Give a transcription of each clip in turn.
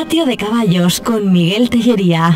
Patio de Caballos con Miguel Tellería.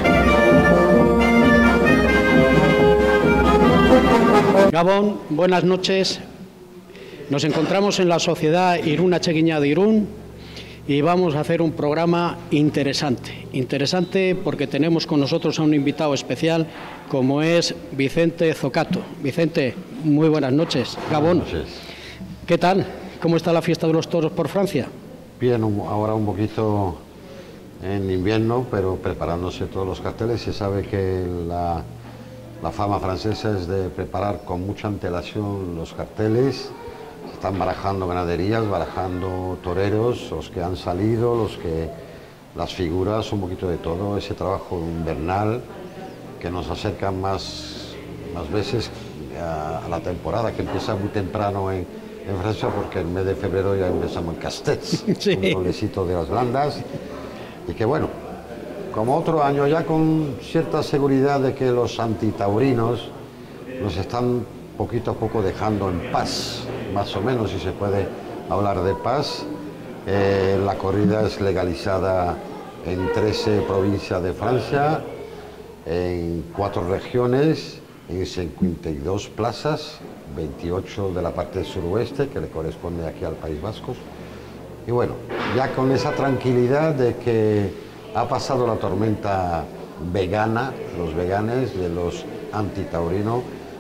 Gabón, buenas noches. Nos encontramos en la Sociedad Irún Atxegiña de Irún y vamos a hacer un programa interesante. Interesante porque tenemos con nosotros a un invitado especial como es Vicente Zocato. Vicente, muy buenas noches. Gabón. Buenas noches. ¿Qué tal? ¿Cómo está la fiesta de los toros por Francia? Bien, ahora un poquito en invierno, pero preparándose todos los carteles. Se sabe que la fama francesa es de preparar con mucha antelación los carteles. Se están barajando ganaderías, barajando toreros, los que han salido, las figuras, un poquito de todo. Ese trabajo invernal que nos acerca más veces a la temporada, que empieza muy temprano en Francia, porque el mes de febrero ya empezamos en Castells, sí. Un solecito de las Landas, y que bueno, como otro año ya con cierta seguridad de que los antitaurinos nos están poquito a poco dejando en paz, más o menos, si se puede hablar de paz. La corrida es legalizada en 13 provincias de Francia, en 4 regiones, en 52 plazas, 28 de la parte suroeste, que le corresponde aquí al País Vasco. Y bueno, ya con esa tranquilidad de que ha pasado la tormenta vegana, los veganes de los antitaurinos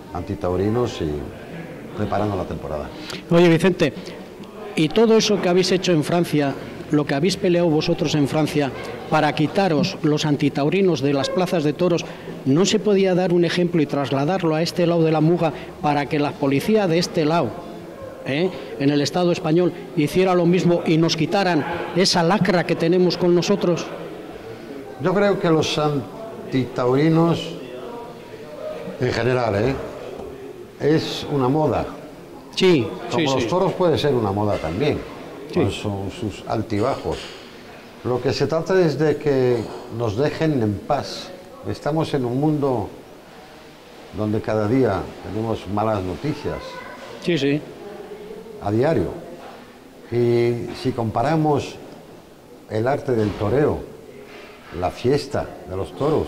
y preparando la temporada. Oye, Vicente, ¿y todo eso que habéis hecho en Francia, lo que habéis peleado vosotros en Francia para quitaros los antitaurinos de las plazas de toros, no se podía dar un ejemplo y trasladarlo a este lado de la Muga para que la policía de este lado, en el Estado español, hiciera lo mismo y nos quitaran esa lacra que tenemos con nosotros? Yo creo que los antitaurinos, en general, es una moda. Sí, como sí, los toros puede ser una moda también, sí, con sus altibajos. Lo que se trata es de que nos dejen en paz. Estamos en un mundo donde cada día tenemos malas noticias. Sí, sí. A diario. Y si comparamos el arte del toreo, la fiesta de los toros,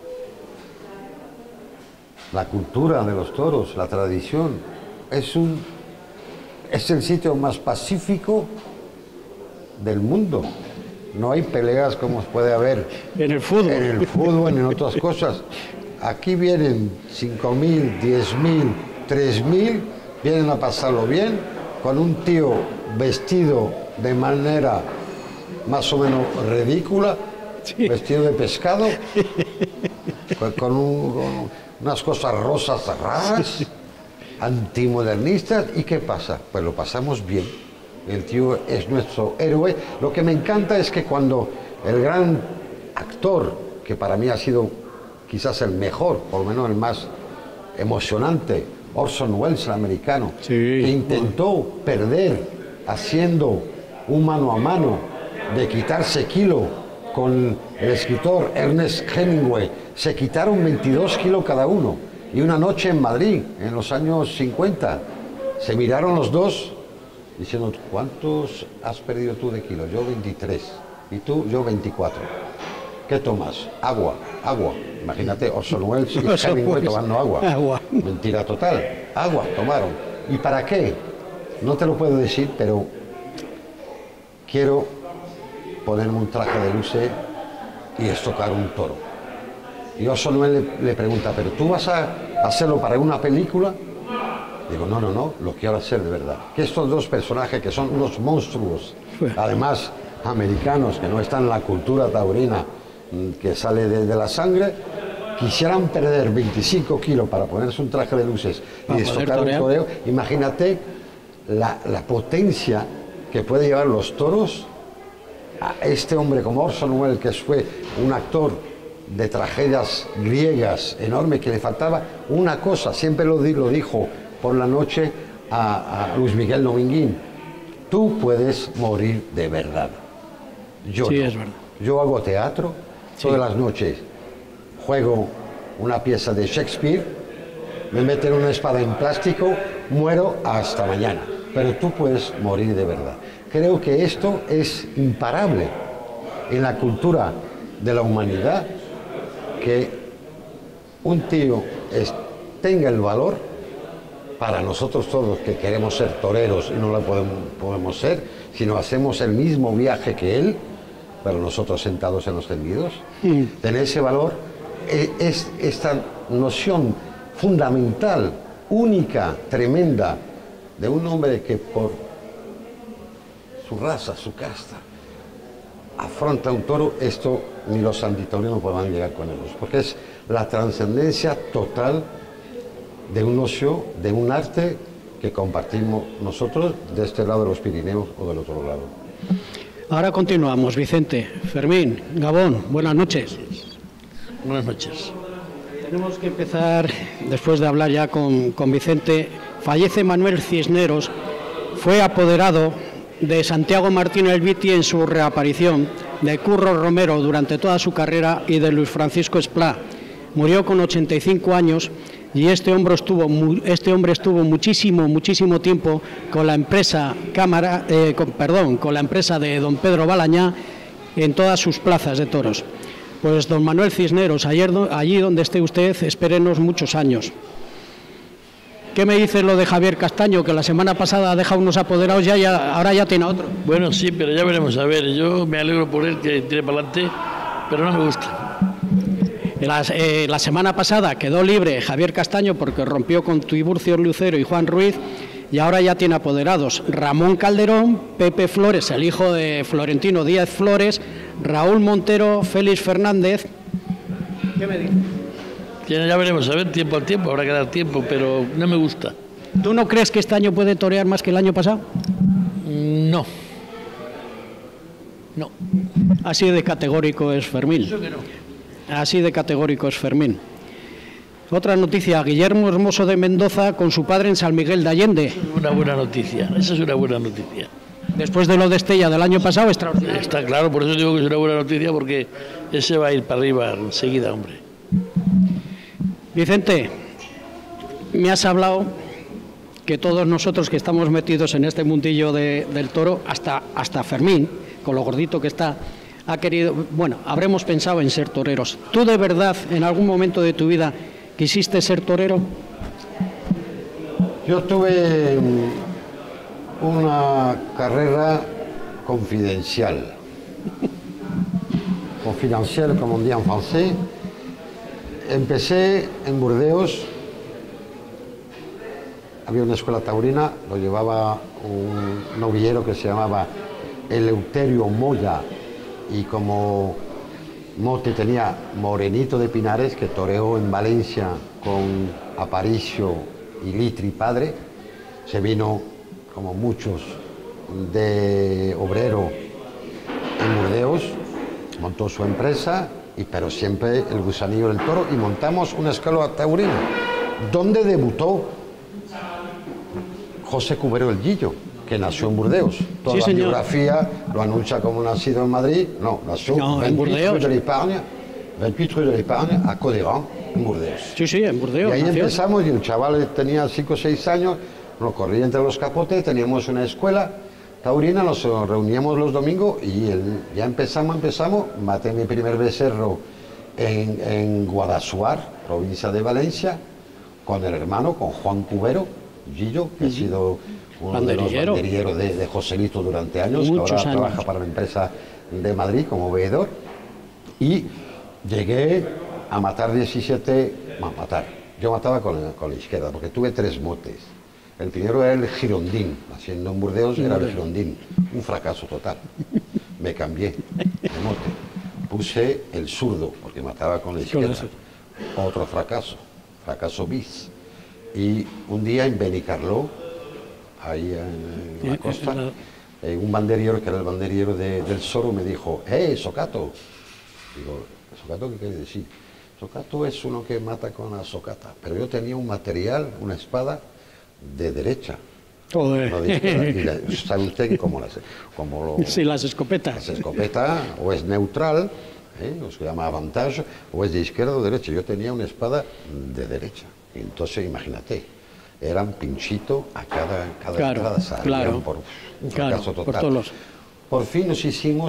la cultura de los toros, la tradición, es el sitio más pacífico del mundo. No hay peleas como puede haber en el fútbol, en otras cosas. Aquí vienen 5.000, 10.000, 3.000, vienen a pasarlo bien, con un tío vestido de manera más o menos ridícula, sí, vestido de pescado, con unas cosas rosas raras, antimodernistas. ¿Y qué pasa? Pues lo pasamos bien. El tío es nuestro héroe. Lo que me encanta es que cuando el gran actor, que para mí ha sido quizás el mejor, por lo menos el más emocionante, Orson Welles, el americano, sí, que intentó perder haciendo un mano a mano de quitarse kilo con el escritor Ernest Hemingway, se quitaron 22 kilos cada uno, y una noche en Madrid, en los años 50, se miraron los dos diciendo: ¿cuántos has perdido tú de kilos? Yo 23, y tú, yo 24. ¿Qué tomas? Agua. Imagínate, Orson Welles y Hemingway tomando agua. Mentira total. Agua tomaron. ¿Y para qué? No te lo puedo decir, pero quiero ponerme un traje de luces y estocar un toro. Y Orson Welles le pregunta: ¿pero tú vas a hacerlo para una película? Digo, no, lo quiero hacer de verdad. Que estos dos personajes, que son unos monstruos, además americanos, que no están en la cultura taurina, que sale de la sangre, quisieran perder 25 kilos para ponerse un traje de luces y estocar un toreo. Imagínate la potencia que puede llevar los toros a este hombre como Orson Welles, que fue un actor de tragedias griegas enorme, que le faltaba una cosa, siempre lo dijo por la noche a Luis Miguel Dominguín: tú puedes morir de verdad. Yo sí, no. Es verdad. Yo hago teatro, sí, todas las noches juego una pieza de Shakespeare, me meten una espada en plástico, muero hasta mañana, pero tú puedes morir de verdad. Creo que esto es imparable. en la cultura de la humanidad que un tío tenga el valor para nosotros todos que queremos ser toreros y no lo podemos ser, sino hacemos el mismo viaje que él, pero nosotros sentados en los tendidos. Tener ese valor es esta noción fundamental, única, tremenda, de un hombre que por su raza, su casta, afronta un toro. Esto ni los antitaurinos podrán llegar con ellos, porque es la trascendencia total de un ocio, de un arte que compartimos nosotros de este lado de los Pirineos o del otro lado. Ahora continuamos, Vicente. Fermín, Gabón, buenas noches. Buenas noches. Tenemos que empezar, después de hablar ya con Vicente. Fallece Manuel Cisneros, fue apoderado de Santiago Martínez Viti en su reaparición, de Curro Romero durante toda su carrera y de Luis Francisco Esplá. Murió con 85 años y este hombre estuvo muchísimo tiempo con la empresa con la empresa de don Pedro Balañá en todas sus plazas de toros. Pues don Manuel Cisneros, allí donde esté usted, espérenos muchos años. ¿Qué me dice lo de Javier Castaño, que la semana pasada ha dejado unos apoderados y ahora ya tiene otro? Bueno, sí, pero ya veremos a ver. Yo me alegro por él que tire para adelante, pero no me gusta. La semana pasada quedó libre Javier Castaño porque rompió con Tiburcio Lucero y Juan Ruiz, y ahora ya tiene apoderados Ramón Calderón, Pepe Flores, el hijo de Florentino Díaz Flores, Raúl Montero, Félix Fernández. ¿Qué me dice? Ya veremos a ver, tiempo al tiempo, habrá que dar tiempo, pero no me gusta. ¿Tú no crees que este año puede torear más que el año pasado? No. Así de categórico es Fermín. Eso que no. Así de categórico es Fermín. Otra noticia, Guillermo Hermoso de Mendoza con su padre en San Miguel de Allende. Una buena noticia, esa es una buena noticia. Después de lo de Estella del año pasado, extraordinario. Está claro, por eso digo que es una buena noticia, porque ese va a ir para arriba enseguida, hombre. Vicente, me has hablado que todos nosotros que estamos metidos en este mundillo del toro, hasta Fermín, con lo gordito que está, ha querido, bueno, habremos pensado en ser toreros. ¿Tú de verdad en algún momento de tu vida quisiste ser torero? Yo tuve una carrera confidencial, como on dit en francés. Empecé en Burdeos, había una escuela taurina, lo llevaba un novillero que se llamaba Eleuterio Moya, y como mote tenía Morenito de Pinares, que toreó en Valencia con Aparicio y Litri padre. Se vino, como muchos, de obrero en Burdeos, montó su empresa, pero siempre el gusanillo del toro, y montamos una escuela taurina, donde debutó José Cubero el Gillo, que nació en Burdeos. Toda la biografía lo anuncia como nacido en Madrid. No, nació en 28 rue de l'Épargne, a Codérán, en Burdeos. Sí, en Burdeos. Y ahí empezamos, y el chaval tenía 5 o 6 años, nos corría entre los capotes, teníamos una escuela taurina, nos reuníamos los domingos y ya empezamos, maté mi primer becerro en Guadassuar, provincia de Valencia, con el hermano, con Juan Cubero, Gillo, que ha sido uno de los banderilleros de Joselito durante años, que ahora trabaja para la empresa de Madrid como veedor. Y llegué a matar 17, yo mataba con la izquierda, porque tuve 3 motes. El primero era el girondín, haciendo en Burdeos era el girondín, un fracaso total. Me cambié de mote, puse el zurdo, porque mataba con la izquierda, otro fracaso bis. Y un día en Benicarló, ahí en la costa, un banderillero, que era el banderillero del Soro, me dijo: Socato. Digo: ¿Socato qué quiere decir? Socato es uno que mata con la socata, pero yo tenía un material, una espada de derecha. Joder. No de izquierda. Y sabe usted que sí, las escopetas. Las escopetas o es neutral, lo que se llama avantage, o es de izquierda o derecha. Yo tenía una espada de derecha. Entonces, imagínate, eran pinchito a cada entrada, salían por un fracaso total. Por fin nos hicimos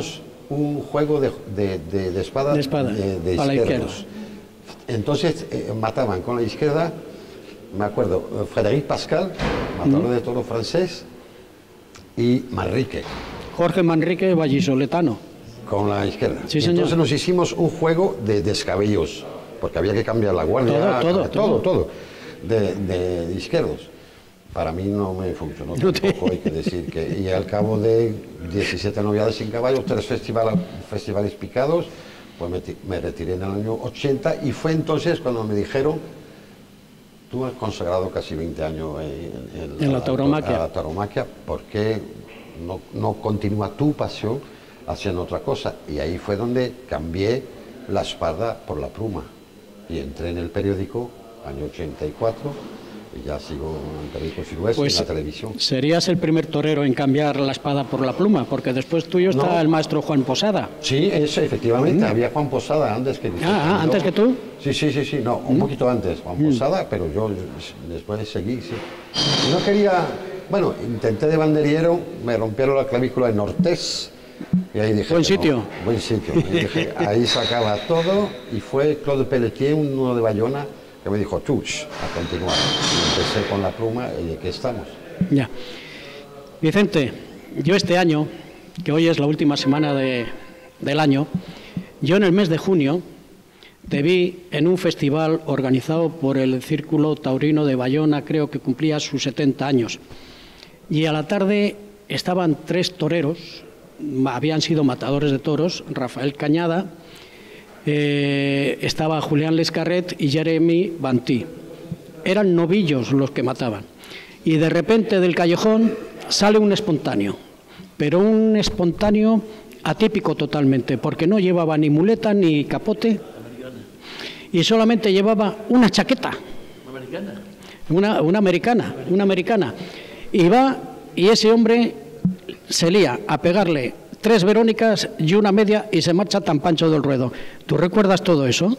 un juego de espada, De espada, de a la izquierda. izquierdos. Entonces mataban con la izquierda, me acuerdo, Frédéric Pascal, matador de toro francés, y Manrique, Jorge Manrique vallisoletano. con la izquierda. Sí, señor. Entonces nos hicimos un juego de descabellos, porque había que cambiar la guardia, todo, de izquierdos. Para mí no me funcionó tampoco, hay que decir que... Y al cabo de 17 noviadas sin caballos, 3 festivales picados, pues me retiré en el año 80 y fue entonces cuando me dijeron: tú has consagrado casi 20 años En la tauromaquia. a la tauromaquia, ¿por qué no continúa tu pasión haciendo otra cosa? Y ahí fue donde cambié la espada por la pluma y entré en el periódico, año 84, y ya sigo en el periódico Suroeste, Pues en la televisión. serías el primer torero en cambiar la espada por la pluma, porque después tuyo está No. el maestro Juan Posada. Sí, eso, efectivamente, había Juan Posada antes que... ¿Antes que tú? Sí, no, un poquito antes, Juan Posada, pero yo después seguí, sí. Y no quería, bueno, intenté de banderiero, me rompieron la clavícula en Ortés, y ahí dije... Buen que sitio. no, buen sitio. Y dije, ahí sacaba todo, y fue Claude Pelletier, uno de Bayona, que me dijo, chuch, a continuar. Y empecé con la pluma, y aquí estamos. Ya. Vicente, yo este año, que hoy es la última semana del año, yo en el mes de junio te vi en un festival organizado por el Círculo Taurino de Bayona, creo que cumplía sus 70 años. Y a la tarde estaban 3 toreros, habían sido matadores de toros, Rafael Cañada, estaba Julián Lescarret y Jeremy Bantí. Eran novillos los que mataban. Y de repente del callejón sale un espontáneo, pero un espontáneo atípico totalmente, porque no llevaba ni muleta ni capote y solamente llevaba una chaqueta. Una americana. Y va, y ese hombre se lía a pegarle 3 Verónicas y una media y se marcha tan Pancho del Ruedo. ¿Tú recuerdas todo eso?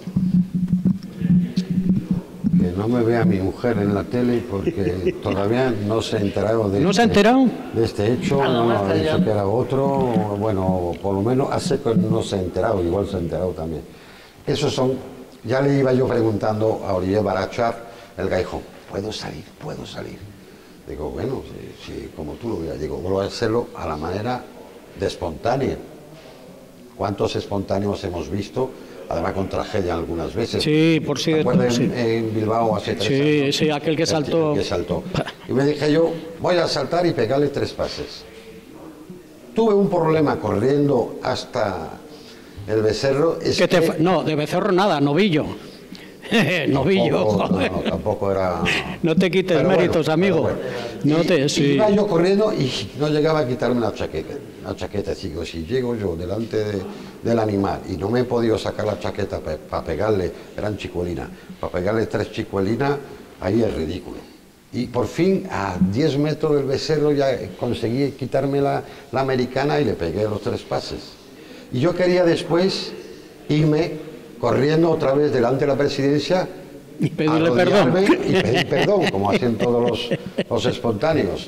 Que no me vea mi mujer en la tele porque todavía no se ha enterado de, ¿No se ha enterado? De este hecho, no ha dicho que era otro, bueno, por lo menos hace que no se ha enterado, igual se ha enterado también. Esos son, ya le iba yo preguntando a Olivier Barachar, el gaijón, ¿puedo salir? Digo, bueno, si como tú lo veas, digo, vuelvo a hacerlo a la manera de espontánea. ¿Cuántos espontáneos hemos visto? Además con tragedia algunas veces. Sí, por cierto. ¿Te acuerdas Sí. en Bilbao hace 3 años? Sí, aquel que saltó. El que saltó. Y me dije yo, voy a saltar y pegarle 3 pases. Tuve un problema corriendo hasta el becerro. No, de becerro nada, novillo. Novillo. Tampoco era... No te quites Pero méritos, bueno, amigo. Y iba yo corriendo y no llegaba a quitarme una chaqueta. Digo, si llego yo delante del animal y no me he podido sacar la chaqueta para pegarle, eran chicuelinas, para pegarle 3 chicuelinas, ahí es ridículo. Y por fin, a 10 metros del becerro, ya conseguí quitarme la americana y le pegué los 3 pases. Y yo quería después irme corriendo otra vez delante de la presidencia y pedirle perdón. Y pedir perdón, como hacen todos los espontáneos.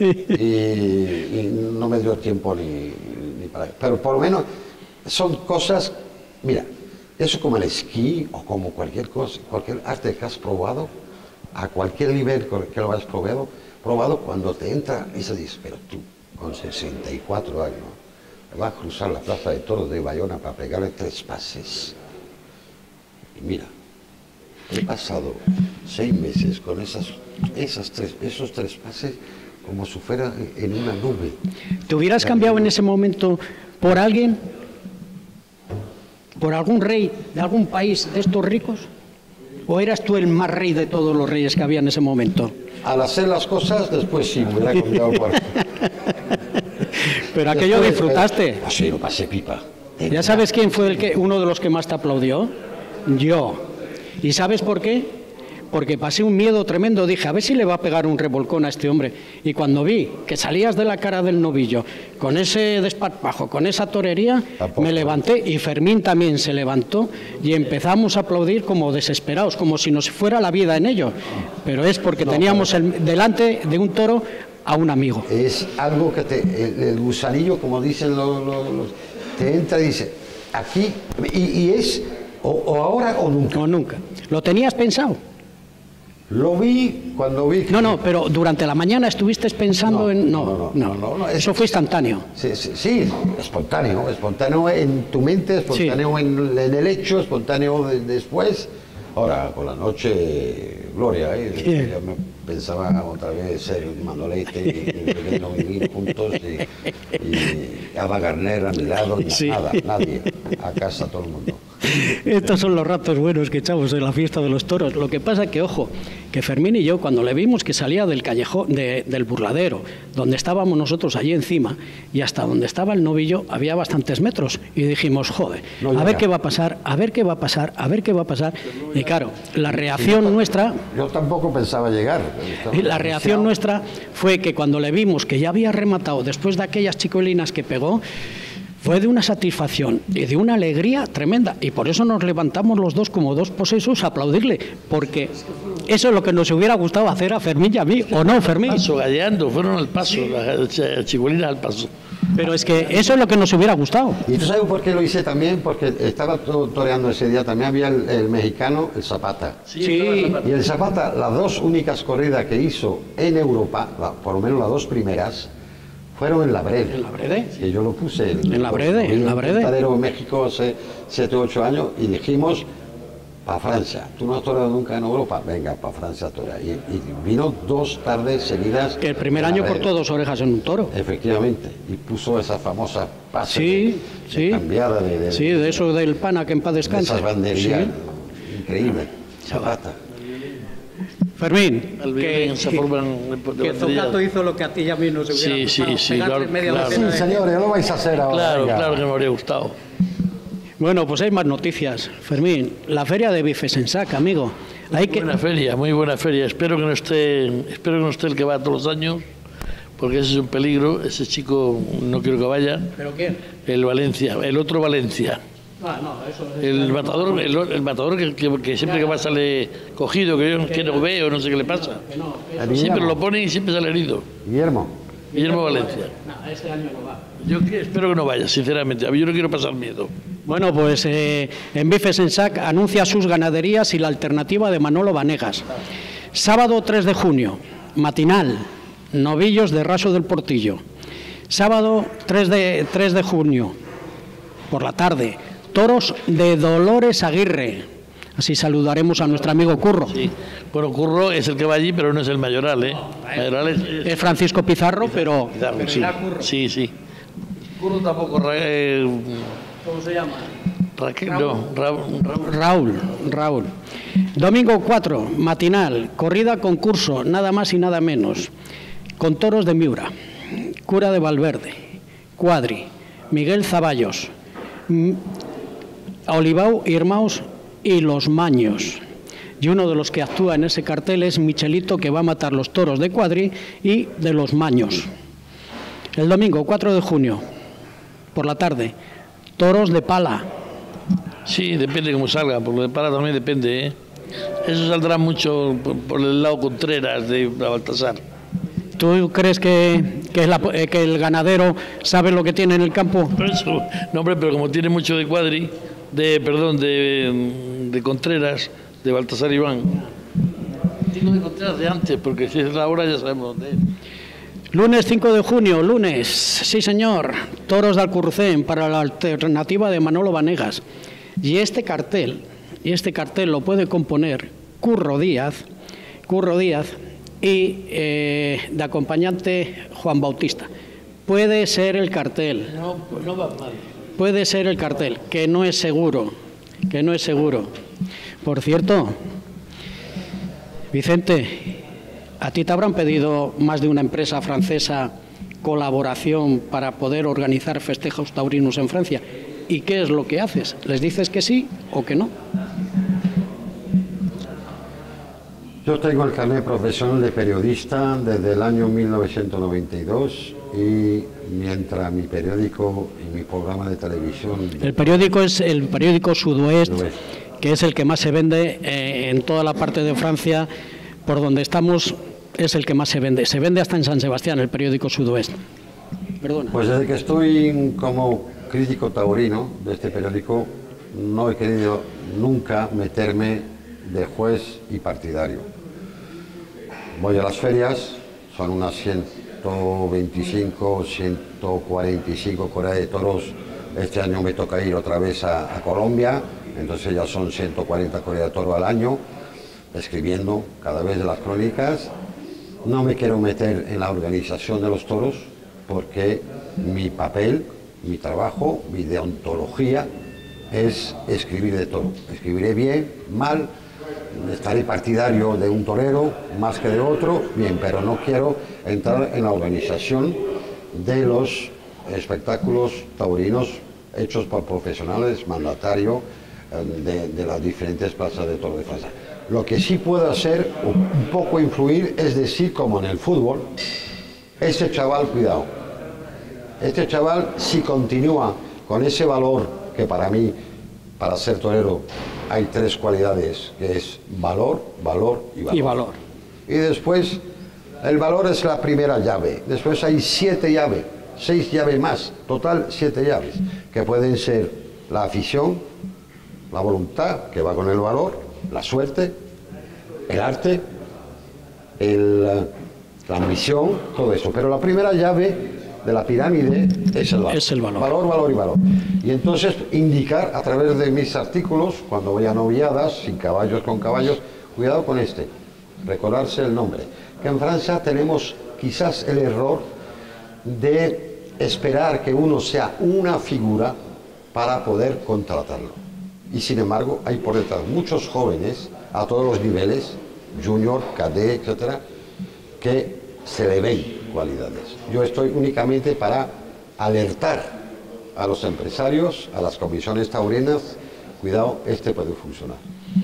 Y no me dio tiempo ni para... Pero por lo menos son cosas... Mira, eso como el esquí o como cualquier cosa, cualquier arte que has probado, a cualquier nivel que lo has probado, cuando te entra, y se dice, pero tú, con 64 años, vas a cruzar la plaza de toros de Bayona para pegarle 3 pases. Y mira, he pasado 6 meses con esos 3 pases como si fuera en una nube. ¿Te hubieras cambiado en ese momento por alguien? ¿Por algún rey de algún país de estos ricos? ¿O eras tú el más rey de todos los reyes que había en ese momento? Al hacer las cosas, después sí, me hubiera cambiado por... Pero aquello disfrutaste. Sí, lo pasé pipa. ¿Ya sabes quién fue uno de los que más te aplaudió? Yo. ¿Y sabes por qué? Porque pasé un miedo tremendo. Dije, a ver si le va a pegar un revolcón a este hombre. Y cuando vi que salías de la cara del novillo con ese desparpajo, con esa torería, me levanté y Fermín también se levantó y empezamos a aplaudir como desesperados, como si nos fuera la vida en ello. Pero es porque teníamos delante de un toro a un amigo. Es algo que el gusanillo, como dicen te entra y dice, aquí, y es o ahora o nunca. O nunca. ¿Lo tenías pensado? Lo vi cuando vi... No, pero durante la mañana estuviste pensando en... No, eso fue instantáneo. Sí, espontáneo en tu mente, espontáneo en el hecho, espontáneo después. Ahora, por la noche, gloria, yo me pensaba otra vez ser Manolete y vivir juntos y Ava Gardner a mi lado, nada, nadie, a casa todo el mundo. Estos son los ratos buenos que echamos en la fiesta de los toros. Lo que pasa que, ojo, que Fermín y yo, cuando le vimos que salía del callejón, del burladero, donde estábamos nosotros allí encima, y hasta donde estaba el novillo, había bastantes metros. Y dijimos, joder, a ver qué va a pasar, a ver qué va a pasar, a ver qué va a pasar. Y claro, la reacción nuestra... Yo tampoco pensaba llegar. La reacción nuestra fue que cuando le vimos que ya había rematado, después de aquellas chicolinas que pegó, fue de una satisfacción y de una alegría tremenda, y por eso nos levantamos los dos como dos posesos a aplaudirle, porque eso es lo que nos hubiera gustado hacer a Fermín y a mí, ¿o no, Fermín? Paso, galleando, fueron al paso, las chigolinas al paso. Pero es que eso es lo que nos hubiera gustado. ¿Y tú sabes por qué lo hice también? Porque estaba toreando ese día, también había el mexicano, el Zapata. Sí. Y el Zapata, las dos únicas corridas que hizo en Europa, por lo menos las dos primeras, fueron en la Brede. ¿En la Brede? Que yo lo puse. En la Brede, en la Brede. En México hace 7 o 8 años y dijimos, para Francia. ¿Tú no has toreado nunca en Europa? Venga, para Francia a torear. Y vino 2 tardes seguidas. El primer año cortó 2 orejas en un toro. Efectivamente. Y puso esa famosa pase de cambiada de eso del pana que en paz descansa. Esas banderías. Increíble. Zapata. Fermín, que Zocato hizo lo que a ti y a mí nos hubiera gustado. Sí, claro. Sí, señores, ya lo vais a hacer ahora. Claro que me habría gustado. Bueno, pues hay más noticias. Fermín, la feria de Bifes en Sac, amigo. Muy buena feria. Espero que no esté el que va todos los años, porque ese es un peligro. Ese chico no quiero que vaya. ¿Pero quién? El Valencia, el otro Valencia. El matador que siempre que va sale cogido, que no veo, no sé qué le pasa. Siempre lo pone y siempre sale herido. Guillermo Valencia. No, este año no va. Yo espero que no vaya, sinceramente. Yo no quiero pasar miedo. Bueno, pues en Bifes en Sac anuncia sus ganaderías y la alternativa de Manolo Vanegas. Sábado 3 de junio, matinal, novillos de Raso del Portillo. Sábado 3 de junio, por la tarde, toros de Dolores Aguirre. Así saludaremos a nuestro amigo Curro. Sí. Bueno, Curro es el que va allí, pero no es el Mayoral, ¿eh? Mayoral es Francisco Pizarro, pero sí. Curro. Sí. Curro tampoco... ¿Cómo se llama? Raúl. Domingo 4, matinal, corrida concurso, nada más y nada menos, con toros de Miura, Cura de Valverde, Cuadri, Miguel Zaballos, Olivao, Irmaos y Los Maños. Y uno de los que actúa en ese cartel es Michelito, que va a matar los toros de Cuadri y de Los Maños. El domingo 4 de junio, por la tarde, toros de pala. Sí, depende cómo salga, porque de pala también depende, ¿eh? Eso saldrá mucho por el lado Contreras de Baltasar. ¿Tú crees que el ganadero sabe lo que tiene en el campo? Por eso, no, hombre, pero como tiene mucho de Cuadri, de Contreras, de Baltasar Iván. Digo de Contreras de antes, porque si es la hora ya sabemos dónde es. Lunes 5 de junio, lunes, sí señor, toros de Alcurrucén para la alternativa de Manolo Vanegas. Y este cartel lo puede componer Curro Díaz y de acompañante Juan Bautista. Puede ser el cartel. No va mal. Puede ser el cartel, que no es seguro. Por cierto, Vicente, ¿a ti te habrán pedido más de una empresa francesa colaboración para poder organizar festejos taurinos en Francia? ¿Y qué es lo que haces? ¿Les dices que sí o que no? Yo tengo el carnet profesional de periodista desde el año 1992 y mientras mi periódico y mi programa de televisión... El periódico es el periódico Sudoest, que es el que más se vende en toda la parte de Francia, por donde estamos es el que más se vende. Se vende hasta en San Sebastián, el periódico Sudoest. Perdona. Pues desde que estoy como crítico taurino de este periódico, no he querido nunca meterme de juez y partidario. Voy a las ferias, son unas 125, 145 corridas de toros. Este año me toca ir otra vez a Colombia, entonces ya son 140 corridas de toro al año, escribiendo cada vez de las crónicas. No me quiero meter en la organización de los toros porque mi papel, mi trabajo, mi deontología es escribir de toro. Escribiré bien, mal, estaré partidario de un torero más que de otro, bien, pero no quiero entrar en la organización de los espectáculos taurinos hechos por profesionales, mandatario de las diferentes plazas de toro de Francia. Lo que sí puedo hacer, un poco influir, es decir, como en el fútbol, este chaval, cuidado, este chaval si continúa con ese valor que para mí, para ser torero, hay tres cualidades, que es valor, valor y valor. Y valor. Y después, el valor es la primera llave, después hay 7 llaves, 6 llaves más, total 7 llaves, que pueden ser la afición, la voluntad, que va con el valor, la suerte, el arte, la ambición, todo eso. Pero la primera llave de la pirámide es el valor. Es el valor. Valor, valor y valor. Y entonces indicar a través de mis artículos, cuando voy a noviadas, sin caballos, con caballos, cuidado con este, recordarse el nombre. Que en Francia tenemos quizás el error de esperar que uno sea una figura para poder contratarlo. Y sin embargo, hay por detrás muchos jóvenes a todos los niveles, junior, cadet, etcétera, que se le ven cualidades. Yo estoy únicamente para alertar a los empresarios, a las comisiones taurinas, cuidado, este puede funcionar.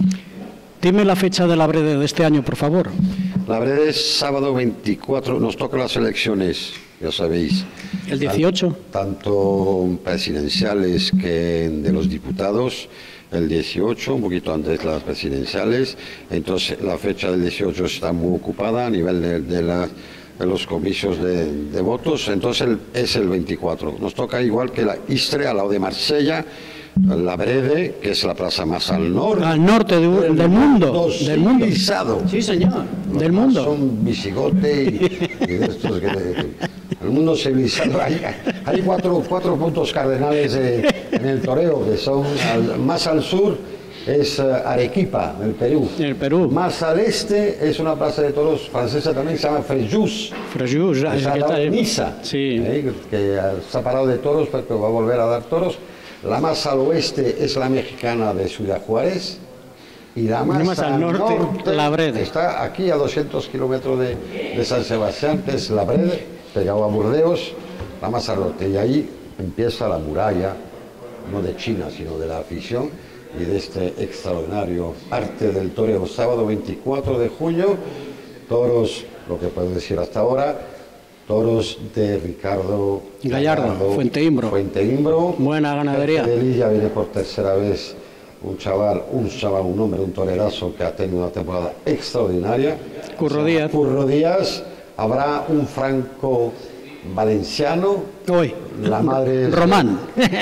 Dime la fecha de la Brede de este año, por favor. La Brede es sábado 24, nos tocan las elecciones, ya sabéis. ¿El 18? Tanto presidenciales que de los diputados, el 18, un poquito antes de las presidenciales, entonces la fecha del 18 está muy ocupada a nivel de los comicios de votos, entonces es el 24. Nos toca igual que la Istre, al lado de Marsella, la Brede, que es la plaza más al norte. Al norte del mundo. Del mundo. Sí, señor. Del mundo. Son visigote y de estos el mundo civilizado. Hay cuatro puntos cardenales en el toreo, que son más al sur es Arequipa, en el Perú. En el Perú. Más al este es una plaza de toros francesa también, se llama Fréjus. Fréjus, está en Niza, sí. Que se ha parado de toros, pero va a volver a dar toros. La más al oeste es la mexicana de Ciudad Juárez. Y la más al norte, la Brede. Está aquí a 200 kilómetros de San Sebastián, que es la Brede, pegado a Burdeos, la más al norte. Y ahí empieza la muralla, no de China, sino de la afición y de este extraordinario arte del toreo. Sábado 24 de junio, toros, lo que puedo decir hasta ahora, toros de Ricardo Gallardo, Fuente Imbro. Buena ganadería. De Lilla viene por tercera vez un hombre, un torerazo que ha tenido una temporada extraordinaria. Curro Díaz. Habrá un franco valenciano. Hoy. La madre es Román.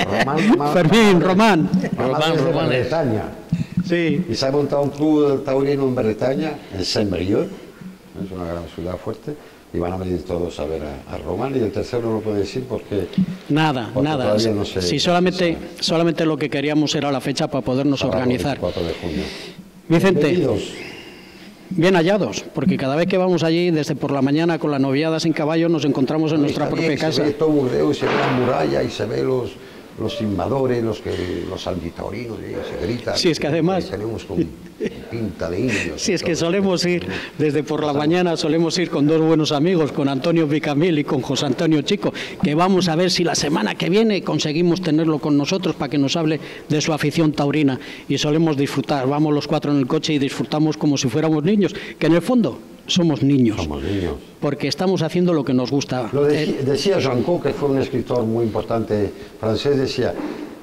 Fermín, Román. Román de Bretaña. Sí. Y se ha montado un club taurino en Bretaña, en Saint-Brieuc. Es una gran ciudad fuerte. Y van a venir todos a ver a Román, y el tercero no lo puedo decir porque nada. No sé, sí, solamente lo que queríamos era la fecha para podernos organizar. 4 de junio. Vicente, Bienvenidos. Bien hallados, porque cada vez que vamos allí, desde por la mañana con las noviadas en caballo, nos encontramos en nuestra propia casa. Se ve todo Burdeos, se ve la muralla y se ve los invadores, los antitaurinos, se grita. Sí, es que además tenemos con pinta de indios. Sí, es que solemos ir, desde por la mañana solemos ir con dos buenos amigos, con Antonio Vicamil y con José Antonio Chico, que vamos a ver si la semana que viene conseguimos tenerlo con nosotros para que nos hable de su afición taurina, y solemos disfrutar, vamos los cuatro en el coche y disfrutamos como si fuéramos niños, que en el fondo somos niños. Porque estamos haciendo lo que nos gusta. Decía Janco, que fue un escritor muy importante francés, decía,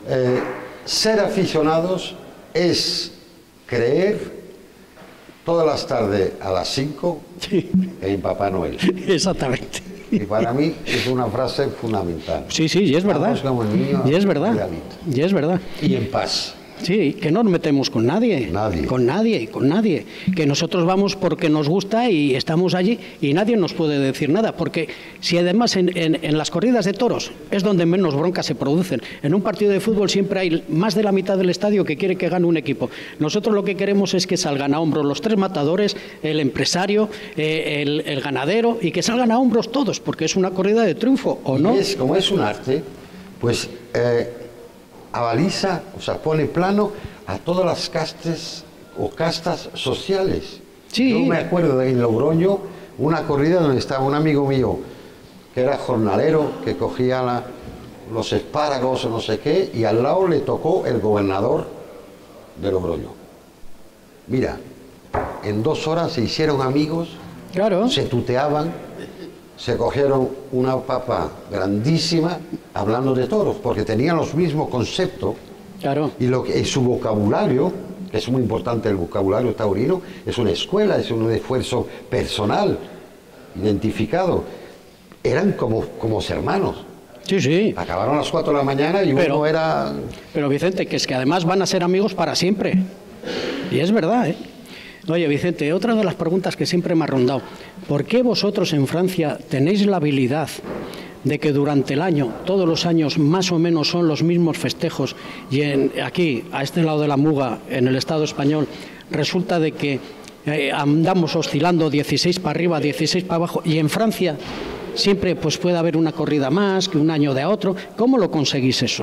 ser aficionados es creer todas las tardes a las 5 en Papá Noel. Exactamente. Y para mí es una frase fundamental. Sí, y es verdad. Vamos como niños, Y es verdad. cuidadito. Y es verdad. Y en paz. Sí, que no nos metemos con nadie. Nadie. Con nadie. Que nosotros vamos porque nos gusta y estamos allí y nadie nos puede decir nada. Porque si además en las corridas de toros es donde menos broncas se producen. En un partido de fútbol siempre hay más de la mitad del estadio que quiere que gane un equipo. Nosotros lo que queremos es que salgan a hombros los tres matadores, el empresario, el ganadero, y que salgan a hombros todos, porque es una corrida de triunfo, ¿o no? Y como es un arte, pues avaliza, o sea, pone plano a todas las castas o castas sociales. Sí. Yo me acuerdo en Logroño, una corrida donde estaba un amigo mío que era jornalero, que cogía los espárragos o no sé qué, y al lado le tocó el gobernador de Logroño. Mira, en 2 horas se hicieron amigos, Claro. se tuteaban, se cogieron una papa grandísima hablando de toros, porque tenían los mismos conceptos. Claro. Y su vocabulario, que es muy importante el vocabulario taurino, es una escuela, es un esfuerzo personal, identificado. Eran como hermanos. Sí. Acabaron a las 4 de la mañana y Pero- uno era... Pero Vicente, que es que además van a ser amigos para siempre. Y es verdad, ¿eh? Oye, Vicente, otra de las preguntas que siempre me ha rondado. ¿Por qué vosotros en Francia tenéis la habilidad de que durante el año, todos los años, más o menos son los mismos festejos, y aquí, a este lado de la Muga, en el Estado español, resulta de que andamos oscilando 16 para arriba, 16 para abajo, y en Francia siempre pues puede haber una corrida más que un año de a otro? ¿Cómo lo conseguís eso?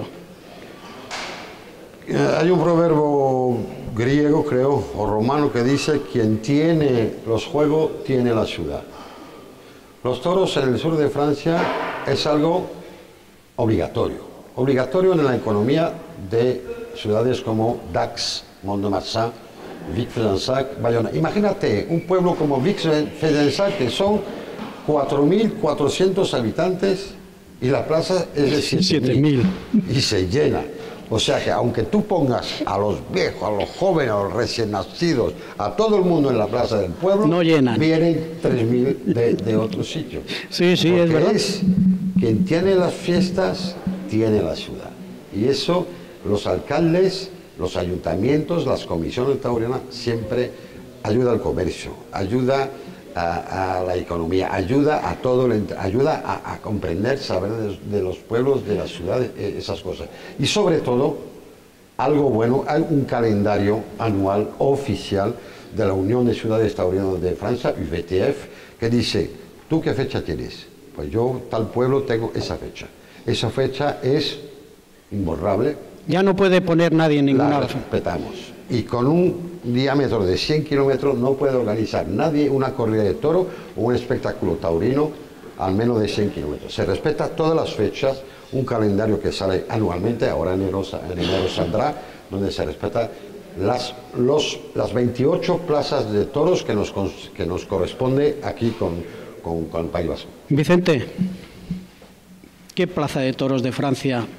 Hay un proverbio griego, creo, o romano, que dice: quien tiene los juegos, tiene la ciudad. Los toros en el sur de Francia es algo obligatorio. Obligatorio en la economía de ciudades como Dax, Mont-de-Marsan, Vic-Fezensac, Bayonne. Imagínate un pueblo como Vic-Fezensac, que son 4.400 habitantes y la plaza es de 7.000 y se llena. O sea que aunque tú pongas a los viejos, a los jóvenes, a los recién nacidos, a todo el mundo en la plaza del pueblo, no llenan. Vienen 3.000 de otros sitios. Sí, porque es verdad. Quien tiene las fiestas, tiene la ciudad. Y eso los alcaldes, los ayuntamientos, las comisiones taurinas siempre ayuda al comercio, ayuda a la economía, ayuda a todo, ayuda a comprender, saber de los pueblos, de las ciudades, esas cosas. Y sobre todo, algo bueno, hay un calendario anual oficial de la Unión de Ciudades Taurinas de Francia, UVTF, que dice: ¿tú qué fecha tienes? Pues yo, tal pueblo, tengo esa fecha. Esa fecha es imborrable. Ya no puede poner nadie en ninguna... La respetamos. Y con un diámetro de 100 kilómetros no puede organizar nadie una corrida de toro o un espectáculo taurino al menos de 100 kilómetros. Se respeta todas las fechas, un calendario que sale anualmente, ahora en enero saldrá, donde se respeta las 28 plazas de toros que nos corresponde aquí con el País Vasco. Vicente, ¿qué plaza de toros de Francia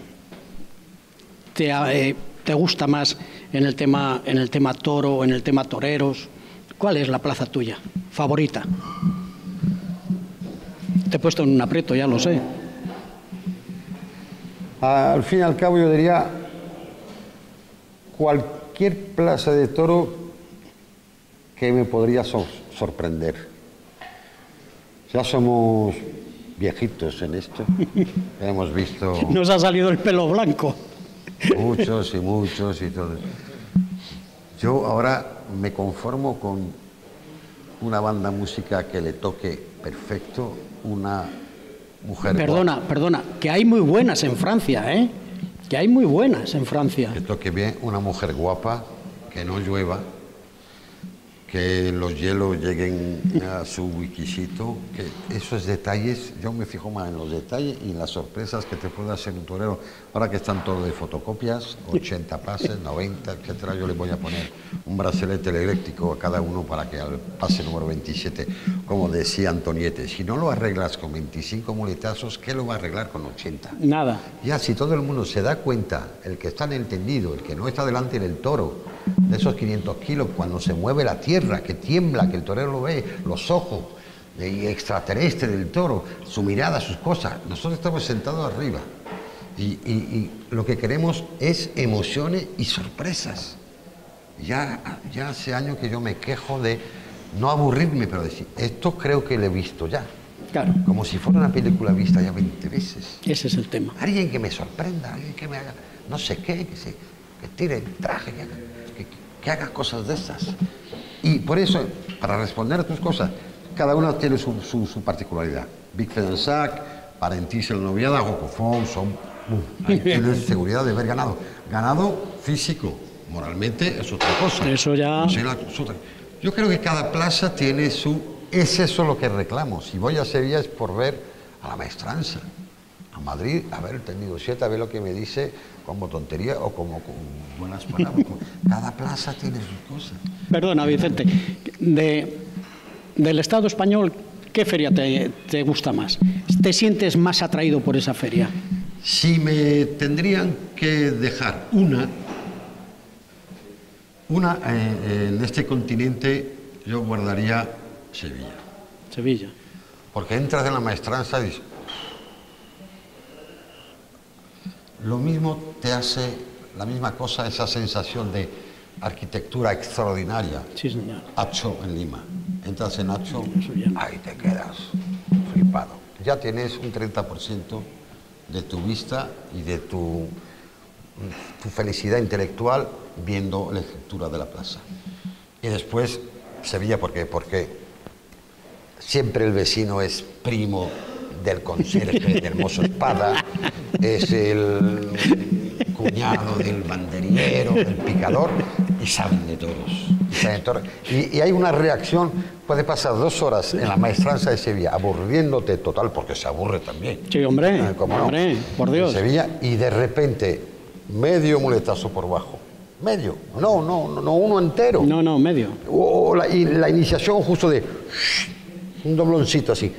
te gusta más en el tema toro o en el tema toreros? ¿Cuál es la plaza tuya favorita? Te he puesto en un aprieto, ya lo sé. Al fin y al cabo yo diría cualquier plaza de toro que me podría sorprender. Ya somos viejitos en esto, hemos visto Nos ha salido el pelo blanco. muchos y todo. Yo ahora me conformo con una banda música que le toque perfecto, una mujer Perdona, que hay muy buenas en Francia, ¿eh? Que hay muy buenas en Francia. que toque bien, una mujer guapa, que no llueva, que los hielos lleguen a su wikisito, que esos detalles, yo me fijo más en los detalles y en las sorpresas que te puede hacer un torero. Ahora que están todos de fotocopias, 80 pases, 90, etcétera, yo le voy a poner un bracelete eléctrico a cada uno para que al pase número 27, como decía Antoniete, si no lo arreglas con 25 muletazos, ¿qué lo va a arreglar con 80? Nada. Ya, si todo el mundo se da cuenta, el que está en el tendido, el que no está delante del toro, de esos 500 kilos, cuando se mueve la tierra, que tiembla, que el torero lo ve, los ojos, extraterrestre del toro, su mirada, sus cosas. Nosotros estamos sentados arriba y lo que queremos es emociones y sorpresas. Ya hace años que yo me quejo de no aburrirme, pero decir, esto creo que lo he visto ya. Claro. Como si fuera una película vista ya 20 veces. Ese es el tema. Alguien que me sorprenda, alguien que me haga no sé qué, que tire el traje, que haga cosas de esas. Y por eso, para responder a tus cosas, cada una tiene su particularidad. Big Fedensac, Parentís el Noviada, Rocofón, son... ahí tienes seguridad de haber ganado. Ganado físico, moralmente es otra cosa. Eso ya... Yo creo que cada plaza tiene su... Es eso lo que reclamo. Si voy a Sevilla es por ver a la maestranza. A Madrid, haber tenido 7, a ver lo que me dice como tontería o como con buenas palabras. Cada plaza tiene sus cosas. Perdona, Vicente, del Estado español, ¿qué feria te gusta más? ¿Te sientes más atraído por esa feria? Si me tendrían que dejar una en este continente, yo guardaría Sevilla. Sevilla. Porque entras en la maestranza y dices, lo mismo te hace, la misma cosa, esa sensación de arquitectura extraordinaria. Sí, señor. Hacho en Lima. Entras en Hacho, ahí te quedas flipado. Ya tienes un 30% de tu vista y de tu felicidad intelectual viendo la estructura de la plaza. Y después Sevilla, porque siempre el vecino es primo del conserje del mozo espada, es el cuñado del banderillero, del picador, y saben de toros. Y hay una reacción, puede pasar 2 horas en la maestranza de Sevilla, aburriéndote total, porque se aburre también. Sí, hombre, hombre, no, por Dios. En Sevilla, y de repente, medio muletazo por bajo. Medio, no, uno entero. No, medio. O la iniciación justo de un dobloncito así.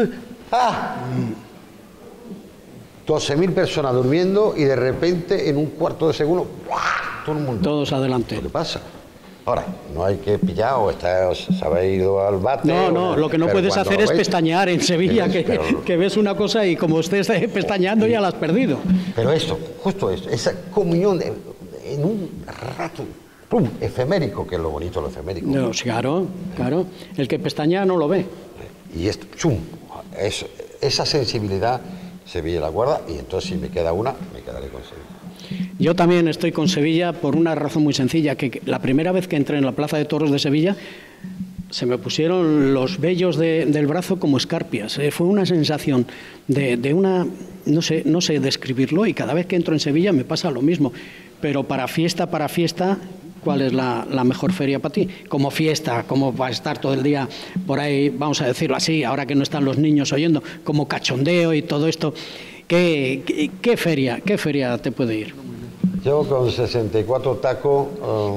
12.000 personas durmiendo y de repente en un cuarto de segundo todo el mundo. Todos adelante. ¿Qué pasa? Ahora, no hay que pillar o se habéis ido al bate. No, lo que no puedes hacer es pestañear en Sevilla, que ves una cosa y como estés pestañeando ya la has perdido. Pero esto, justo esto, esa comunión en un rato, ¡pum!, efemérico, que es lo bonito lo efemérico. No, claro. El que pestañea no lo ve. Y esto, ¡chum!, esa sensibilidad Sevilla la guarda, y entonces si me queda una, me quedaré con Sevilla. Yo también estoy con Sevilla por una razón muy sencilla, que la primera vez que entré en la Plaza de Toros de Sevilla se me pusieron los vellos del brazo como escarpias. Fue una sensación de una... No sé describirlo, y cada vez que entro en Sevilla me pasa lo mismo. Pero para fiesta, ¿cuál es la mejor feria para ti? Como fiesta, como para estar todo el día por ahí, vamos a decirlo así, ahora que no están los niños oyendo, como cachondeo y todo esto. ¿Qué feria te puede ir? Yo con 64 tacos,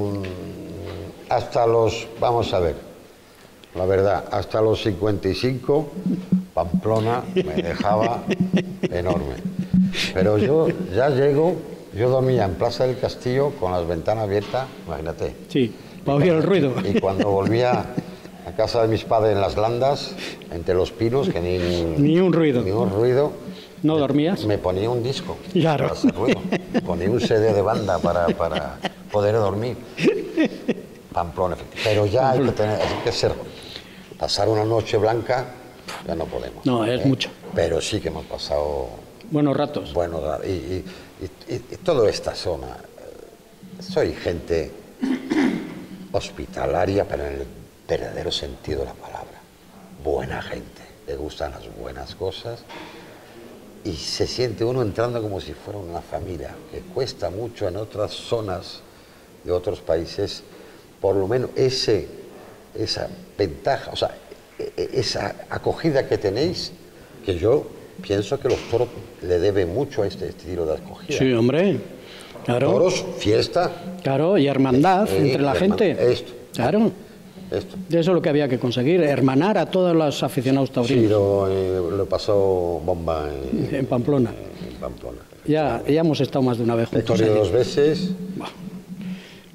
hasta los, vamos a ver, la verdad, hasta los 55, Pamplona me dejaba enorme. Pero yo ya llego, yo dormía en Plaza del Castillo con las ventanas abiertas, imagínate. Sí, para oír el ruido. Y cuando volvía a casa de mis padres en las Landas, entre los pinos, que ni un ruido. Ni un ruido. ¿No dormías? Me ponía un disco. Claro. Para hacer ruido. Ponía un CD de banda para poder dormir. Pamplona, pero ya hay que ser. Pasar una noche blanca, ya no podemos. No, es mucho. Pero sí que hemos pasado buenos ratos. Bueno, y toda esta zona, soy gente hospitalaria, pero en el verdadero sentido de la palabra. Buena gente, le gustan las buenas cosas y se siente uno entrando como si fuera una familia, que cuesta mucho en otras zonas de otros países, por lo menos esa ventaja, o sea, esa acogida que tenéis, que yo pienso que los toros le deben mucho a este estilo de acogida. Sí, hombre, claro. Toros, fiesta. Claro, y hermandad entre la gente. Esto. Claro. Esto. Eso es lo que había que conseguir, hermanar a todos los aficionados taurinos. Sí, lo pasó bomba en Pamplona. En Pamplona. Ya hemos estado más de una vez juntos. He corrido 2 veces.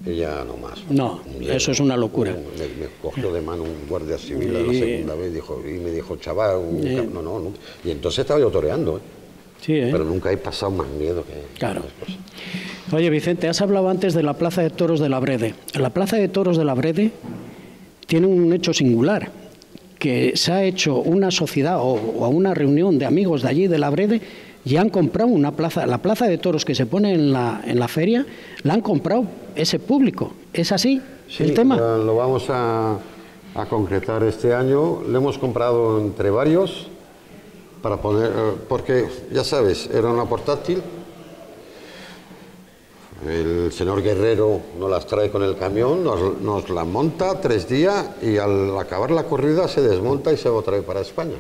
y ya no más. No, eso es una locura. Me cogió de mano un guardia civil la segunda vez y me dijo, chaval, no. Y entonces estaba yo toreando, Sí, pero nunca he pasado más miedo que... Claro. Oye, Vicente, has hablado antes de la Plaza de Toros de la Brede. La Plaza de Toros de la Brede tiene un hecho singular, que se ha hecho una sociedad o una reunión de amigos de allí, de la Brede, y han comprado una plaza, la Plaza de Toros que se pone en la feria, la han comprado ese público. ¿Es así el tema? Lo vamos a concretar este año. Le hemos comprado entre varios para poner, porque ya sabes, era una portátil. El señor Guerrero nos las trae con el camión, nos la monta 3 días y al acabar la corrida se desmonta y se la trae para España.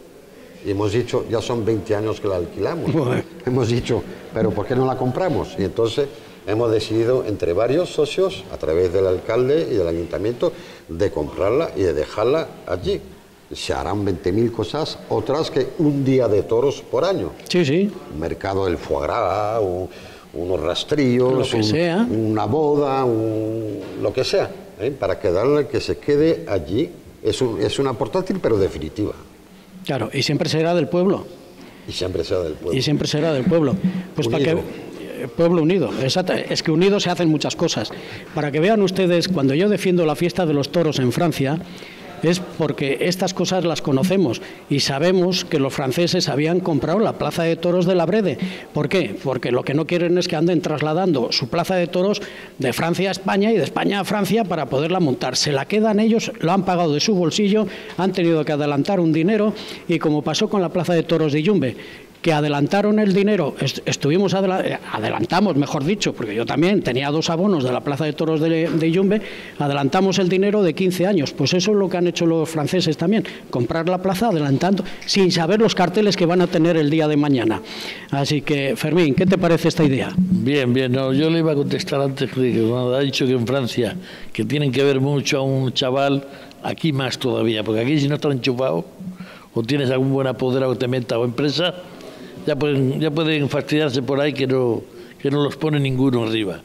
Y hemos dicho, ya son 20 años que la alquilamos. Hemos dicho, pero ¿por qué no la compramos? Y entonces hemos decidido, entre varios socios, a través del alcalde y del ayuntamiento, de comprarla y de dejarla allí. Se harán 20.000 cosas, otras que un día de toros por año. Sí, sí. Un mercado del foie gras, unos rastrillos, una boda, lo que sea, para que se quede allí. Es una portátil, pero definitiva. Claro, y siempre será del pueblo. Y siempre será del pueblo. Y siempre será del pueblo. Pues unido. Para que pueblo unido, exacto. Es que unidos se hacen muchas cosas. Para que vean ustedes, cuando yo defiendo la fiesta de los toros en Francia, es porque estas cosas las conocemos y sabemos que los franceses habían comprado la Plaza de Toros de la Brede. ¿Por qué? Porque lo que no quieren es que anden trasladando su Plaza de Toros de Francia a España y de España a Francia para poderla montar. Se la quedan ellos, lo han pagado de su bolsillo, han tenido que adelantar un dinero y como pasó con la Plaza de Toros de Yumbe, que adelantaron el dinero, adelantamos, mejor dicho, porque yo también tenía 2 abonos de la Plaza de Toros de Yumbe, adelantamos el dinero de 15 años. Pues eso es lo que han hecho los franceses también, comprar la plaza adelantando, sin saber los carteles que van a tener el día de mañana. Así que, Fermín, ¿qué te parece esta idea? Bien, no, yo le iba a contestar antes, que cuando ha dicho que en Francia, que tienen que ver mucho a un chaval, aquí más todavía, porque aquí si no están enchufados, o tienes algún buen apoderado que te meta o empresa, ya pueden fastidiarse por ahí que no los pone ninguno arriba.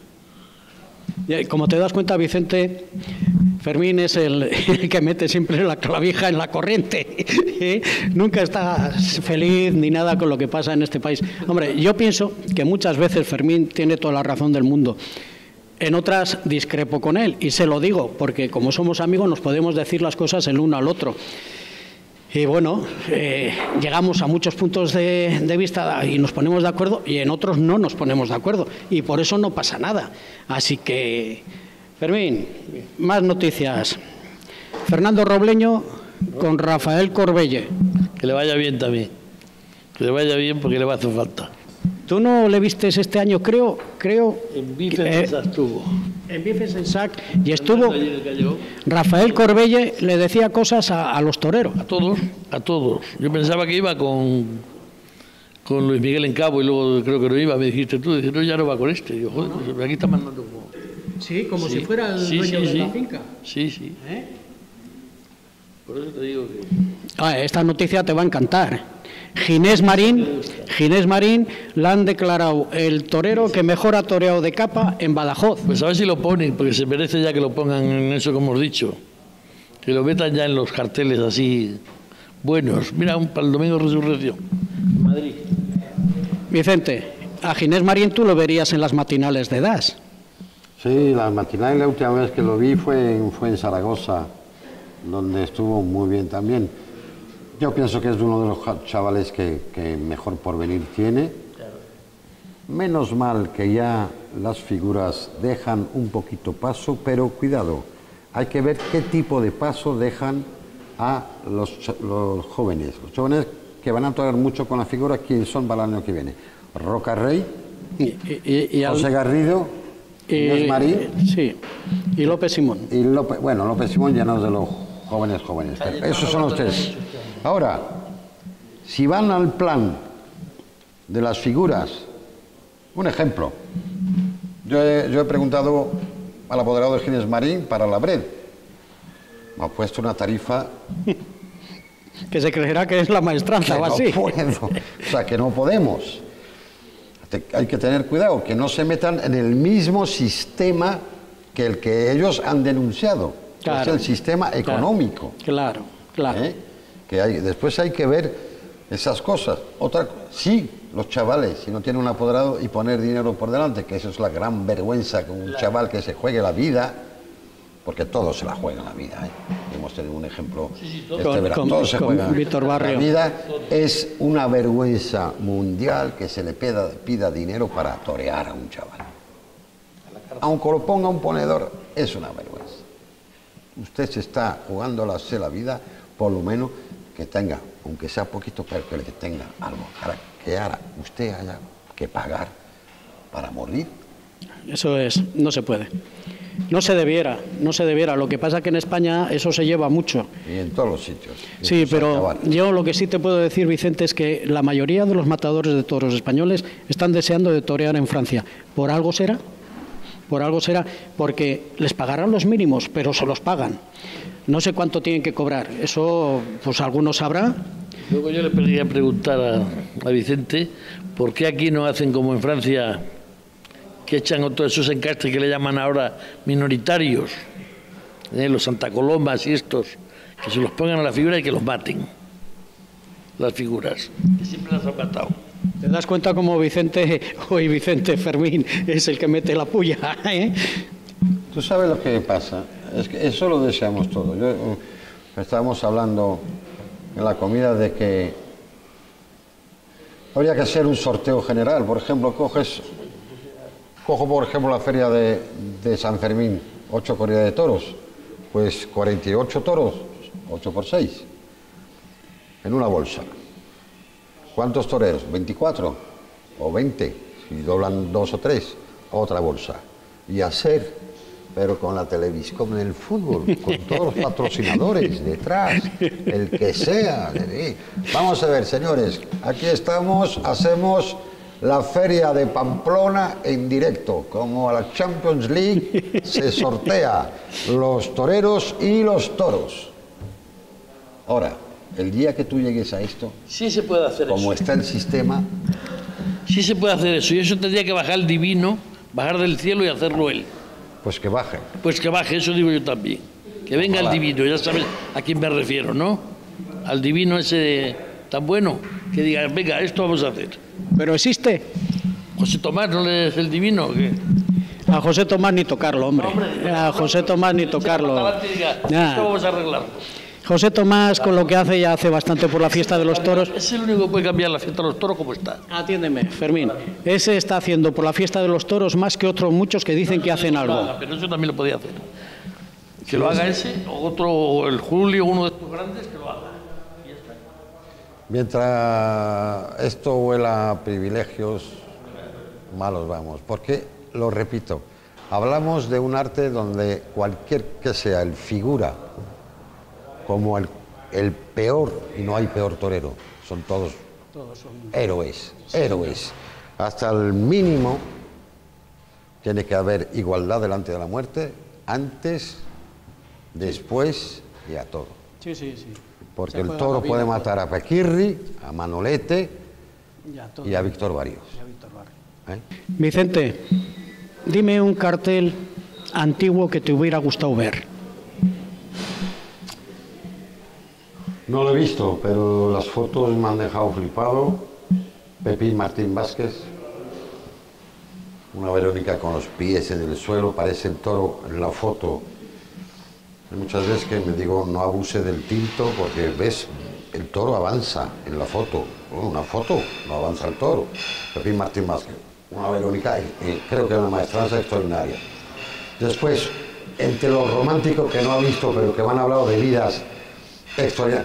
Como te das cuenta, Vicente, Fermín es el que mete siempre la clavija en la corriente. Nunca está feliz ni nada con lo que pasa en este país. Hombre, yo pienso que muchas veces Fermín tiene toda la razón del mundo. En otras discrepo con él y se lo digo, porque como somos amigos nos podemos decir las cosas el uno al otro. Y bueno, llegamos a muchos puntos de vista y nos ponemos de acuerdo y en otros no nos ponemos de acuerdo y por eso no pasa nada. Así que, Fermín, más noticias. Fernando Robleño con Rafael Corbelle. Que le vaya bien también, que le vaya bien porque le va a hacer falta. ¿Tú no le vistes este año, creo? En Bifes estuvo. En Bifes en Sac y estuvo. Rafael Corbelle le decía cosas a los toreros. A todos. Yo pensaba que iba con Luis Miguel en Cabo y luego creo que no iba. Me dijiste tú, no, ya no va con este. Y yo, joder, pues aquí está mandando como... Sí, como si fuera el dueño de la finca. Sí. Por eso te digo que... Esta noticia te va a encantar. Ginés Marín la han declarado el torero que mejor ha toreado de capa en Badajoz. Pues a ver si lo ponen, porque se merece ya que lo pongan en eso que hemos dicho. Que lo metan ya en los carteles así buenos. Mira, para el domingo de Resurrección. Madrid. Vicente, a Ginés Marín tú lo verías en las matinales de Das. Sí, las matinales la última vez que lo vi fue en Zaragoza, donde estuvo muy bien también. Yo pienso que es uno de los chavales que mejor porvenir tiene. Menos mal que ya las figuras dejan un poquito paso, pero cuidado, hay que ver qué tipo de paso dejan a los jóvenes. Los jóvenes que van a torear mucho con la figura, ¿quién son para el año que viene? Roca Rey, José Garrido, Ginés Marín. Sí, y López Simón. López Simón ya no es de los jóvenes, pero esos son los 3. Ahora, si van al plan de las figuras, un ejemplo, yo he preguntado al apoderado de Ginés Marín para la Bred, me ha puesto una tarifa... que se creerá que es la maestranza o así. O sea, que no podemos. Hay que tener cuidado, que no se metan en el mismo sistema que el que ellos han denunciado, Claro, que es el sistema económico. Claro, claro. Que después hay que ver esas cosas. Sí, los chavales, si no tienen un apoderado y poner dinero por delante, que eso es la gran vergüenza con un chaval que se juegue la vida, porque todos se la juegan la vida. Hemos tenido un ejemplo verano. Todos se juegan Víctor Barrio. la vida. Es una vergüenza mundial que se le pida dinero para torear a un chaval. Aunque lo ponga un ponedor, es una vergüenza. Usted se está jugando la vida, por lo menos que tenga, aunque sea poquito, pero que tenga algo, para que ahora usted haya que pagar para morir. Eso es, no se puede. No se debiera. Lo que pasa es que en España eso se lleva mucho. Y en todos los sitios. Sí, pero yo lo que sí te puedo decir, Vicente, es que la mayoría de los matadores de toros españoles están deseando de torear en Francia. ¿Por algo será? Por algo será, porque les pagarán los mínimos, pero se los pagan. No sé cuánto tienen que cobrar. Eso, pues alguno sabrá. Luego yo le quería preguntar a Vicente, ¿por qué aquí no hacen como en Francia, que echan a todos esos encastres que le llaman ahora minoritarios, los Santa Colomas y estos, que se los pongan a la figura y que los maten, las figuras, que siempre las han matado? ¿Te das cuenta cómo Vicente Fermín es el que mete la puya? Tú sabes lo que pasa, es que eso lo deseamos todos. Estábamos hablando en la comida de que habría que hacer un sorteo general. Por ejemplo, cojo por ejemplo la feria de San Fermín, 8 corridas de toros, pues 48 toros, 8 por 6, en una bolsa. ¿Cuántos toreros? 24 o 20, si doblan 2 o 3, otra bolsa. Y hacer, pero con la televisión, con el fútbol, con todos los patrocinadores detrás, el que sea. Vamos a ver, señores, aquí estamos, hacemos la feria de Pamplona en directo, como a la Champions League se sortea los toreros y los toros. Ahora, el día que tú llegues a esto, sí se puede hacer como eso. Está el sistema, sí se puede hacer eso, y eso tendría que bajar el divino, bajar del cielo y hacerlo él. pues que baje. Pues que baje, eso digo yo también. Que venga el divino, ya sabes a quién me refiero, ¿no? Al divino ese tan bueno, que diga, venga, esto vamos a hacer. ¿Pero existe? José Tomás, ¿no es el divino o qué? A José Tomás ni tocarlo, hombre. A José Tomás ni tocarlo. Esto vamos a arreglarlo. José Tomás, con lo que hace, ya hace bastante por la fiesta de los toros. Es el único que puede cambiar la fiesta de los toros como está. Atiéndeme, Fermín. Ese está haciendo por la fiesta de los toros más que otros muchos que dicen que hacen algo. Pero eso también lo podía hacer. Que lo haga ese, o otro, o el Julio, uno de estos grandes, que lo haga. Y ya está. Mientras esto huela a privilegios, malos vamos. Porque, lo repito, hablamos de un arte donde cualquier que sea el figura, como el peor, y no hay peor torero, son todos héroes, héroes. Hasta el mínimo tiene que haber igualdad delante de la muerte, antes, después y a todo. Sí, sí, sí. Porque el toro puede matar a Pequirri, a Manolete y a Víctor Barrios. Vicente, dime un cartel antiguo que te hubiera gustado ver. No lo he visto, pero las fotos me han dejado flipado. Pepín Martín Vázquez, una Verónica con los pies en el suelo, parece el toro en la foto. Hay muchas veces que me digo, no abuse del tinto, porque ves, el toro avanza en la foto. Una foto, no avanza el toro. Pepín Martín Vázquez, una Verónica, creo que es una maestranza extraordinaria. Después, entre los románticos que no he visto, pero que me han hablado de vidas extraordinarias,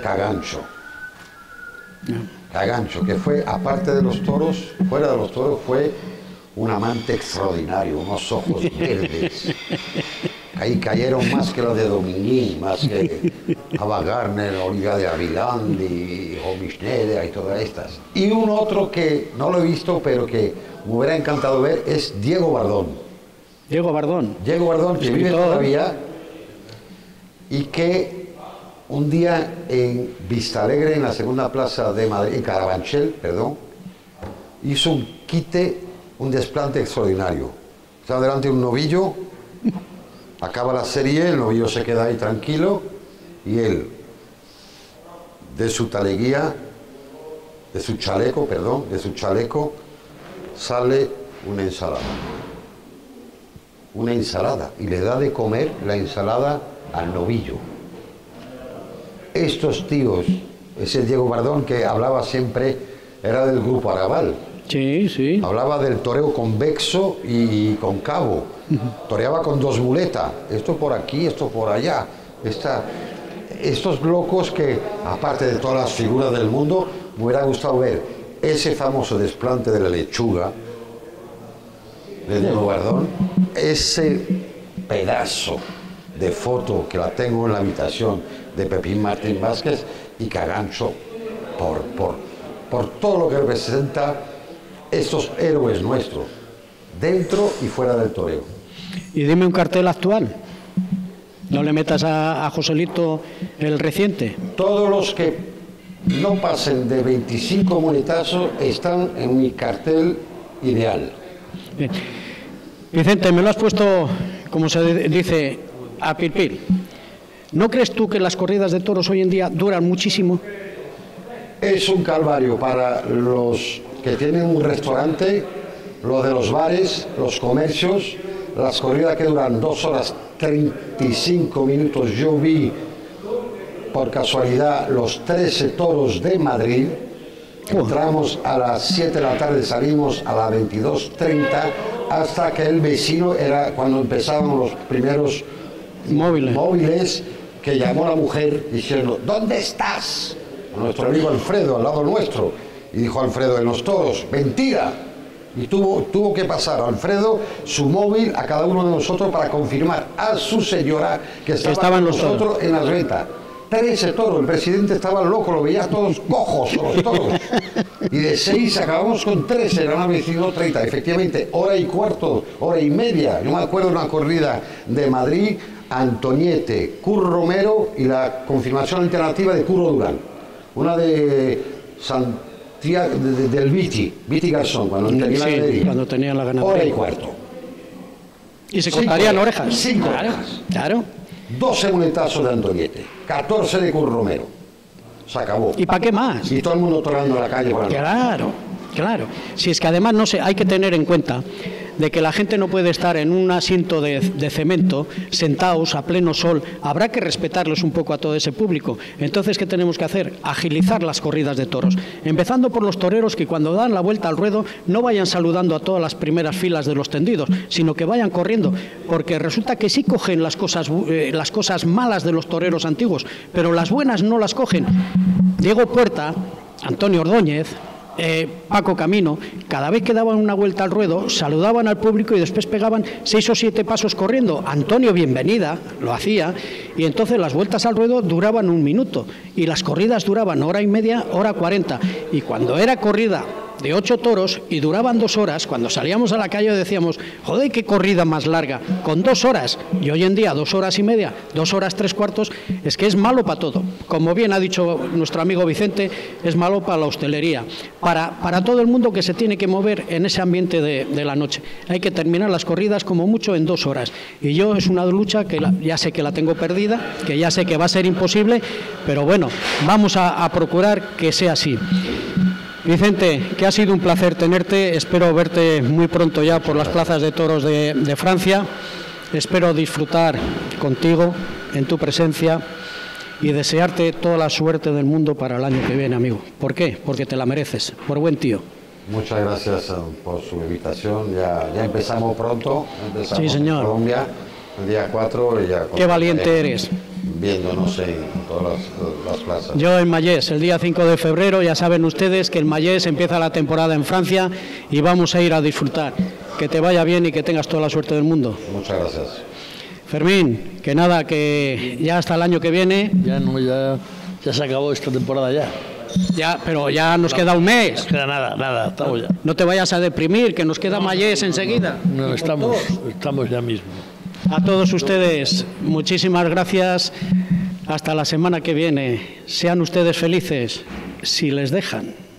Cagancho, que fue, aparte de los toros, fuera de los toros, fue un amante extraordinario, unos ojos verdes. Ahí cayeron más que los de Dominguín, más que Ava Gardner, Olga de Avilandi, Homisneda y todas estas. Y un otro que no lo he visto, pero que me hubiera encantado ver, es Diego Bardón. Diego Bardón. Diego Bardón, que vive todavía y que un día en Vistalegre, en la segunda plaza de Madrid, en Carabanchel, perdón, hizo un quite, un desplante extraordinario. Estaba delante de un novillo Acaba la serie, el novillo se queda ahí tranquilo y él, de su taleguía, de su chaleco, sale una ensalada. Una ensalada, y le da de comer la ensalada al novillo. Estos tíos, ese Diego Bardón que hablaba siempre, era del grupo Arrabal. Sí, sí. Hablaba del toreo convexo y cóncavo. Toreaba con dos muletas, esto por aquí, esto por allá. Estos locos que, aparte de todas las figuras del mundo, me hubiera gustado ver ese famoso desplante de la lechuga de Diego Bardón, ese pedazo de foto que la tengo en la habitación de Pepín Martín Vázquez y Cagancho por todo lo que representa estos héroes nuestros, dentro y fuera del toreo. Y dime un cartel actual. No le metas a Joselito el reciente. Todos los que no pasen de 25 muletazos están en mi cartel ideal. Bien. Vicente, me lo has puesto, como se dice, a pilpil. ¿No crees tú que las corridas de toros hoy en día duran muchísimo? Es un calvario para los que tienen un restaurante, lo de los bares, los comercios, las corridas que duran 2 horas 35 minutos. Yo vi, por casualidad, los 13 toros de Madrid. Entramos a las 7 de la tarde, salimos a las 22:30, hasta que el vecino, era cuando empezaban los primeros móviles, que llamó a la mujer diciendo: ¿dónde estás? Nuestro amigo Alfredo, al lado nuestro. Y dijo Alfredo: en los toros. ¡Mentira! Y tuvo que pasar Alfredo su móvil a cada uno de nosotros para confirmar a su señora que estaba con nosotros en las ventas. 13 toros, el presidente estaba loco, lo veía todos cojos los toros. Y de 6 acabamos con 13, eran las 22:30. Efectivamente, hora y cuarto, hora y media. Yo me acuerdo de una corrida de Madrid, Antoniete, Curro Romero y la confirmación alternativa de Curro Durán. Una de Santiago, del Viti Garzón, cuando tenía la ganadería. Cuando tenía la ganadería. Hora y cuarto. Y se contarían orejas. 5 orejas. Claro. 12 muletazos de Antoniete, 14 de Curro Romero. Se acabó. ¿Y para qué más? Y todo el mundo torando en la calle. Claro, claro. Si es que además hay que tener en cuenta de que la gente no puede estar en un asiento de cemento, sentados a pleno sol. Habrá que respetarlos un poco a todo ese público. Entonces, ¿qué tenemos que hacer? Agilizar las corridas de toros. Empezando por los toreros, que cuando dan la vuelta al ruedo no vayan saludando a todas las primeras filas de los tendidos, sino que vayan corriendo, porque resulta que sí cogen las cosas malas de los toreros antiguos, pero las buenas no las cogen. Diego Puerta, Antonio Ordóñez, Paco Camino, cada vez que daban una vuelta al ruedo, saludaban al público y después pegaban 6 o 7 pasos corriendo. Antonio Bienvenida lo hacía, y entonces las vueltas al ruedo duraban 1 minuto y las corridas duraban hora y media, hora 40. Y cuando era corrida de 8 toros y duraban 2 horas, cuando salíamos a la calle decíamos: joder, qué corrida más larga, con 2 horas. Y hoy en día 2 horas y media, 2 horas 3/4, es que es malo para todo. Como bien ha dicho nuestro amigo Vicente, es malo para la hostelería, para todo el mundo que se tiene que mover en ese ambiente de la noche. Hay que terminar las corridas como mucho en 2 horas. Y yo, es una lucha que ya sé que la tengo perdida, que ya sé que va a ser imposible, pero bueno, vamos a procurar que sea así. Vicente, que ha sido un placer tenerte, espero verte muy pronto ya por las plazas de toros de Francia, espero disfrutar contigo, en tu presencia, y desearte toda la suerte del mundo para el año que viene, amigo. ¿Por qué? Porque te la mereces, por buen tío. Muchas gracias por su invitación, ya empezamos pronto, sí, señor. En Colombia, el día 4 y ya... Qué valiente eres. Viéndonos en todas las plazas. Yo en Mayés, el día 5 de febrero, ya saben ustedes que en Mayés empieza la temporada en Francia y vamos a ir a disfrutar. Que te vaya bien y que tengas toda la suerte del mundo. Muchas gracias. Fermín, que nada, que ya hasta el año que viene... Ya se acabó esta temporada ya. Ya, pero ya nos queda un mes. No queda nada, estamos ya. No te vayas a deprimir, que nos queda Mayés enseguida. No, estamos ya mismo. A todos ustedes, muchísimas gracias. Hasta la semana que viene. Sean ustedes felices, si les dejan.